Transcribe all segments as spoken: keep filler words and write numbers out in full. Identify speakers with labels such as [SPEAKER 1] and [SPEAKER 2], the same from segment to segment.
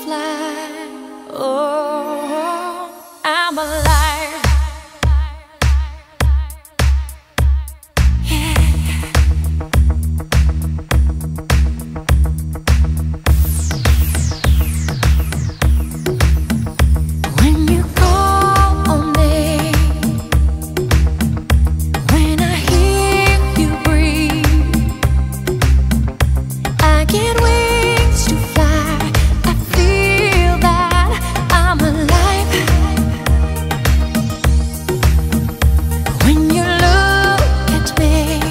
[SPEAKER 1] fly. Oh, I'm alive. Yeah. When you call on me, when I hear you breathe, I get wings to fly. I feel that I'm alive. When you look at me,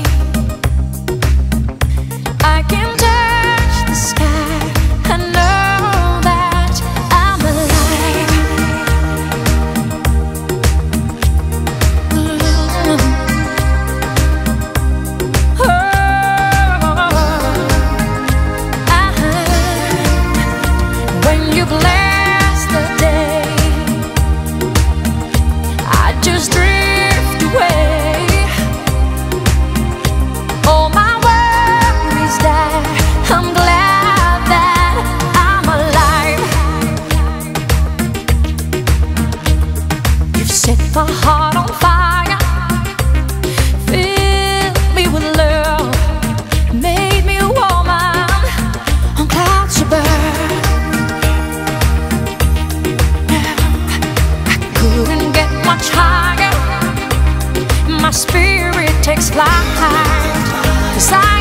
[SPEAKER 1] I can touch the sky. I know that I'm alive. When you bless the day, I just drift away. All my worries die. I'm glad that I'm alive. You've set my heart on fire, filled me with love, made me a woman on clouds above. Couldn't get much higher. My spirit takes flight, 'cause I